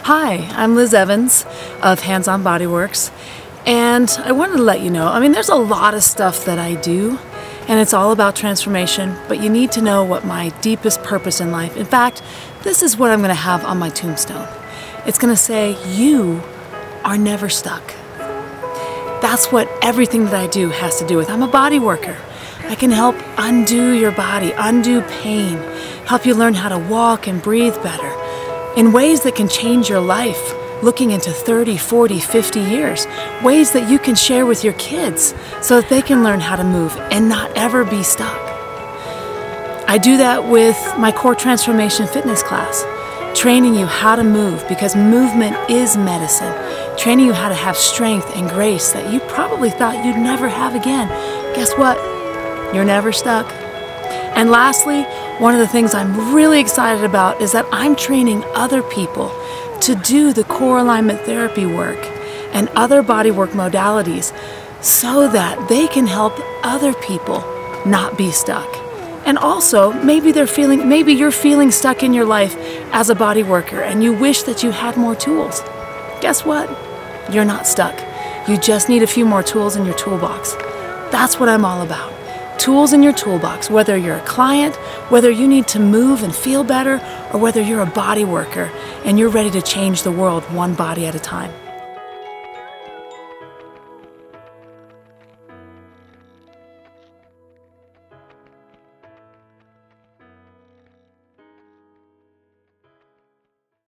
Hi, I'm Liz Evans of HandsOnBodyWorks, and I wanted to let you know, there's a lot of stuff that I do, and it's all about transformation, but you need to know what my deepest purpose in life. In fact, this is what I'm going to have on my tombstone. It's going to say, you are never stuck. That's what everything that I do has to do with. I'm a body worker. I can help undo your body, undo pain, help you learn how to walk and breathe better in ways that can change your life, looking into 30, 40, 50 years, ways that you can share with your kids so that they can learn how to move and not ever be stuck. I do that with my core transformation fitness class, training you how to move because movement is medicine, training you how to have strength and grace that you probably thought you'd never have again. Guess what? You're never stuck. And lastly, one of the things I'm really excited about is that I'm training other people to do the core alignment therapy work and other bodywork modalities so that they can help other people not be stuck. And also, maybe you're feeling stuck in your life as a body worker and you wish that you had more tools. Guess what? You're not stuck. You just need a few more tools in your toolbox. That's what I'm all about. Tools in your toolbox, whether you're a client, whether you need to move and feel better, or whether you're a body worker and you're ready to change the world one body at a time.